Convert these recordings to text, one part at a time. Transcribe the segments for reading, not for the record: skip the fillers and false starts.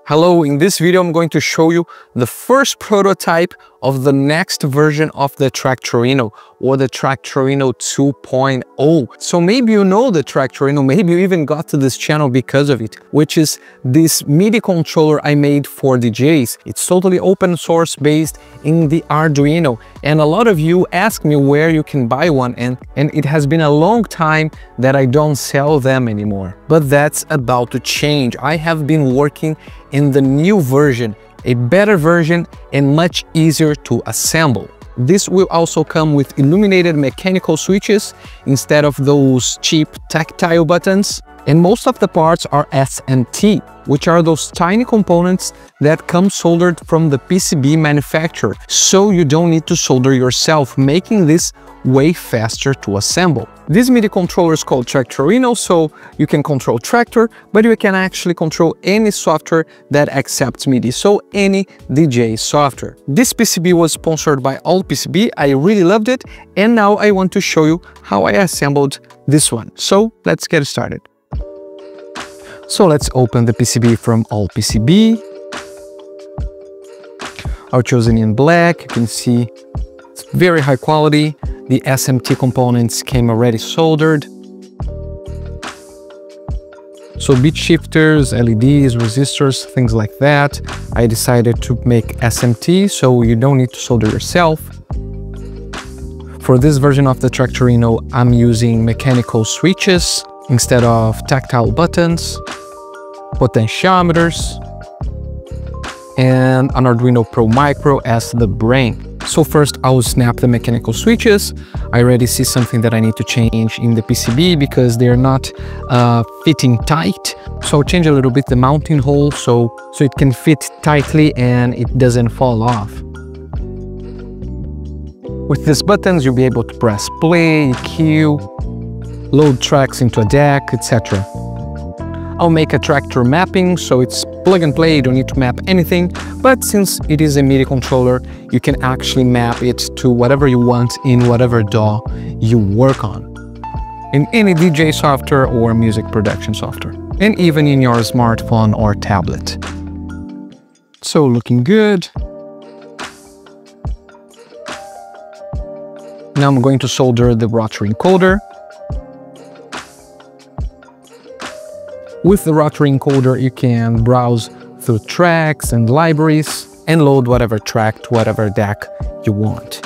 Hello, in this video I'm going to show you the first prototype of the next version of the Traktorino, or the Traktorino 2.0. So maybe you know the Traktorino, maybe you even got to this channel because of it, which is this MIDI controller I made for DJs. It's totally open source based in the Arduino, and a lot of you ask me where you can buy one, and it has been a long time that I don't sell them anymore. But that's about to change. I have been working in the new version, a better version and much easier to assemble. This will also come with illuminated mechanical switches instead of those cheap tactile buttons. And most of the parts are SMT, which are those tiny components that come soldered from the PCB manufacturer, so you don't need to solder yourself, making this way faster to assemble. This MIDI controller is called Traktorino, so you can control Traktor, but you can actually control any software that accepts MIDI, so any DJ software. This PCB was sponsored by AllPCB, I really loved it, and now I want to show you how I assembled this one. So let's get started. So let's open the PCB from AllPCB. I've chosen in black. You can see it's very high quality. The SMT components came already soldered. So beat shifters, LEDs, resistors, things like that. I decided to make SMT so you don't need to solder yourself. For this version of the Traktorino, I'm using mechanical switches instead of tactile buttons, potentiometers, and an Arduino Pro Micro as the brain. So first I will snap the mechanical switches. I already see something that I need to change in the PCB because they're not fitting tight. So I'll change a little bit the mounting hole so it can fit tightly and it doesn't fall off. With these buttons, you'll be able to press play, cue, load tracks into a deck, etc. I'll make a Traktor mapping, so it's plug and play, you don't need to map anything, but since it is a MIDI controller, you can actually map it to whatever you want in whatever DAW you work on, in any DJ software or music production software, and even in your smartphone or tablet. So looking good. Now I'm going to solder the rotary encoder. With the rotary encoder, you can browse through tracks and libraries and load whatever track to whatever deck you want.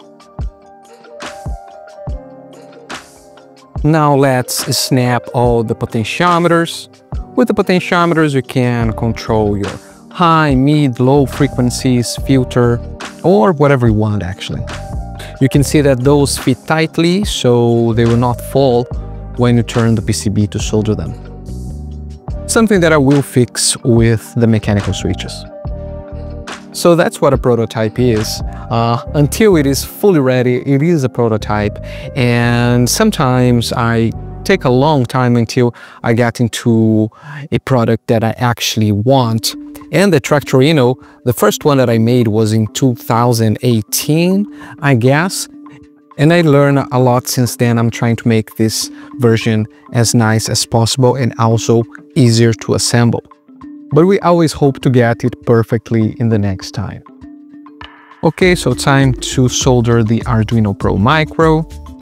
Now let's snap all the potentiometers. With the potentiometers, you can control your high, mid, low frequencies, filter, or whatever you want actually. You can see that those fit tightly, so they will not fall when you turn the PCB to solder them. Something that I will fix with the mechanical switches. So that's what a prototype is. Until it is fully ready, it is a prototype, and sometimes I take a long time until I get into a product that I actually want. And the Traktorino, the first one that I made was in 2018, I guess. And I learned a lot since then. I'm trying to make this version as nice as possible and also easier to assemble. But we always hope to get it perfectly in the next time. Okay, so time to solder the Arduino Pro Micro.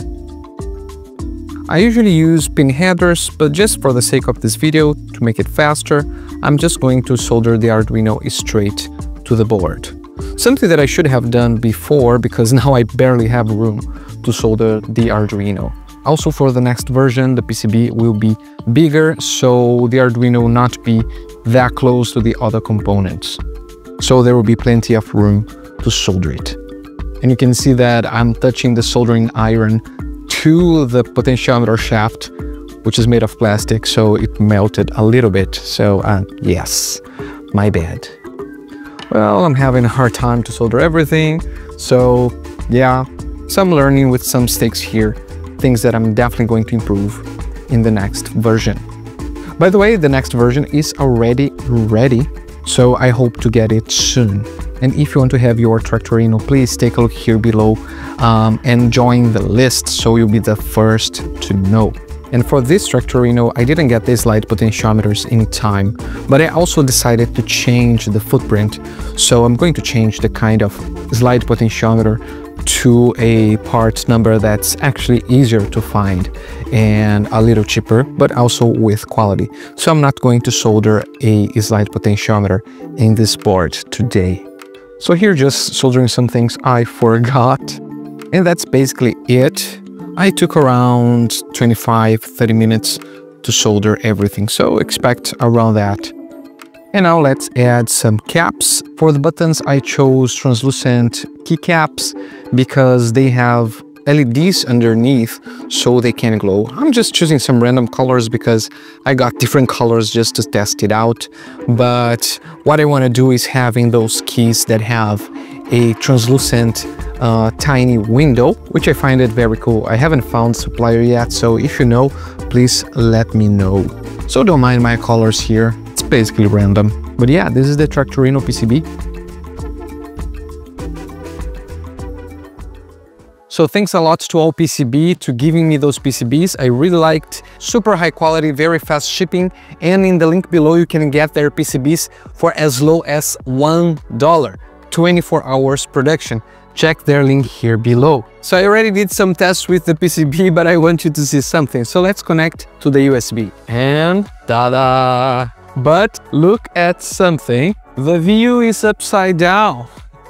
I usually use pin headers, but just for the sake of this video, to make it faster, I'm just going to solder the Arduino straight to the board. Something that I should have done before, because now I barely have room to solder the Arduino. Also, for the next version, the PCB will be bigger, so the Arduino will not be that close to the other components. So there will be plenty of room to solder it. And you can see that I'm touching the soldering iron to the potentiometer shaft, which is made of plastic, so it melted a little bit. So yes, my bad. Well, I'm having a hard time to solder everything, so yeah, some learning with some mistakes here, things that I'm definitely going to improve in the next version. By the way, the next version is already ready, so I hope to get it soon. And if you want to have your Traktorino, please take a look here below and join the list so you'll be the first to know. And for this Traktorino, I didn't get these light potentiometers in time, but I also decided to change the footprint. So I'm going to change the kind of slide potentiometer to a part number that's actually easier to find and a little cheaper, but also with quality. So I'm not going to solder a slide potentiometer in this board today. So here, just soldering some things I forgot, and that's basically it. I took around 25-30 minutes to solder everything, so expect around that. And now let's add some caps. For the buttons, I chose translucent keycaps because they have LEDs underneath so they can glow. I'm just choosing some random colors because I got different colors just to test it out. But what I want to do is having those keys that have a translucent tiny window, which I find it very cool. I haven't found supplier yet, so if you know, please let me know. So don't mind my colors here. It's basically random. But yeah, this is the Traktorino PCB. So thanks a lot to AllPCB to giving me those PCBs. I really liked, super high quality, very fast shipping. And in the link below, you can get their PCBs for as low as $1, 24 hours production. Check their link here below. So I already did some tests with the PCB, but I want you to see something. So let's connect to the USB. And ta-da! But look at something. The view is upside down.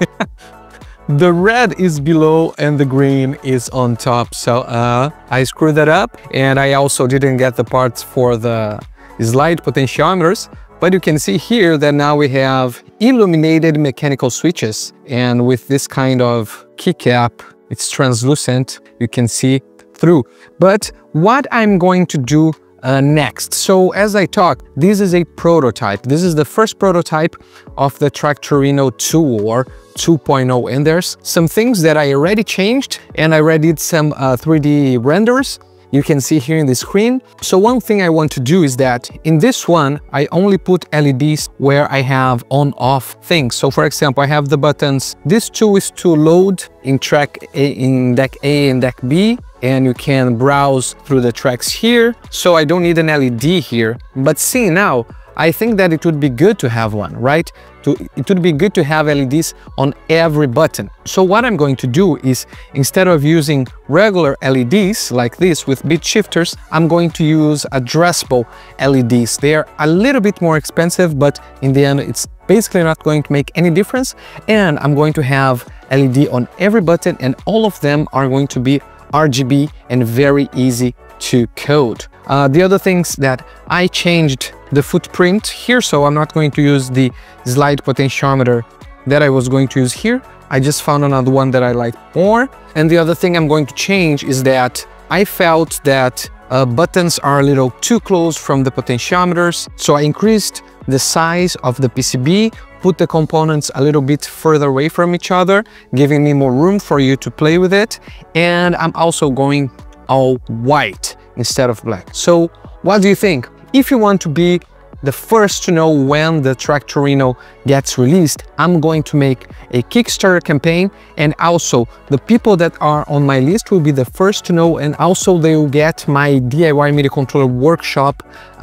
The red is below and the green is on top. So I screwed that up, and I also didn't get the parts for the slide potentiometers. But you can see here that now we have illuminated mechanical switches, and with this kind of keycap, it's translucent, you can see through. But what I'm going to do next, so as I talk, this is a prototype. This is the first prototype of the Traktorino 2 or 2.0, and there's some things that I already changed, and I already did some 3D renders. You can see here in the screen. So one thing I want to do is that in this one, I only put LEDs where I have on-off things. So for example, I have the buttons. This tool is to load in track A, in deck A and deck B, and you can browse through the tracks here. So I don't need an LED here, but see now, I think that it would be good to have one, right? It would be good to have LEDs on every button. So what I'm going to do is, instead of using regular LEDs like this with bit shifters, I'm going to use addressable LEDs. They are a little bit more expensive, but in the end, it's basically not going to make any difference. And I'm going to have LED on every button, and all of them are going to be RGB and very easy to code. The other things that I changed the footprint here, so I'm not going to use the slide potentiometer that I was going to use here. I just found another one that I like more. And the other thing I'm going to change is that I felt that buttons are a little too close from the potentiometers, so I increased the size of the PCB, put the components a little bit further away from each other, giving me more room for you to play with it. And I'm also going all white instead of black. So what do you think? If you want to be the first to know when the Traktorino gets released, I'm going to make a Kickstarter campaign, and also the people that are on my list will be the first to know, and also they will get my DIY MIDI controller workshop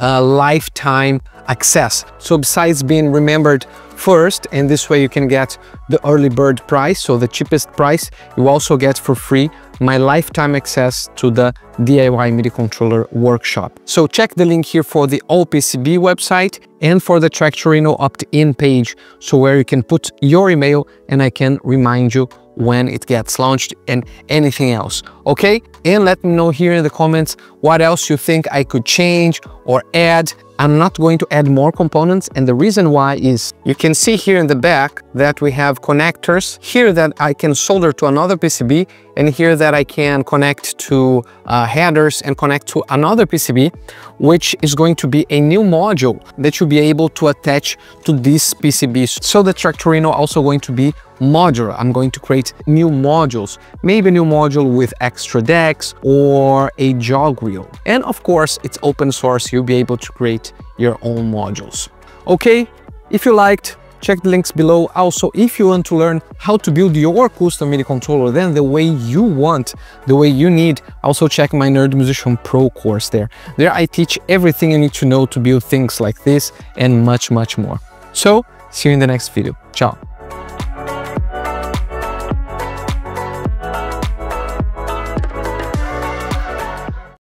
lifetime access. So besides being remembered first, and this way you can get the early bird price, so the cheapest price, you also get for free my lifetime access to the DIY MIDI controller workshop. So check the link here for the AllPCB website and for the Traktorino opt-in page, so where you can put your email and I can remind you when it gets launched and anything else, okay? And let me know here in the comments what else you think I could change or add. I'm not going to add more components, and the reason why is you can see here in the back that we have connectors here that I can solder to another PCB, and here that I can connect to headers and connect to another PCB, which is going to be a new module that you'll be able to attach to this PCB. So the Traktorino also going to be modular. I'm going to create new modules, maybe a new module with extra decks or a jog reel. And of course, it's open source. You'll be able to create your own modules. Okay, if you liked, check the links below. Also, if you want to learn how to build your custom MIDI controller then the way you want, the way you need, also check my Nerd Musician Pro course there. There I teach everything you need to know to build things like this and much more. So, see you in the next video. Ciao.